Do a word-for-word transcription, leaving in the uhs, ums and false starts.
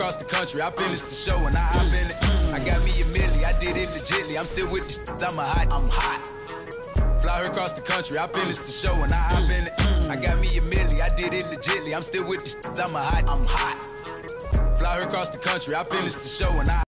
across the country, I finished the show and I hop in it. I got me a milli, I did it legitly. I'm still with the I'm a hot, I'm hot. Fly her across the country, I finished the show and I hop in it. I got me a milli, I did it legitly. I'm still with the I'm a hot, I'm hot. Fly her across the country, I finished the show and I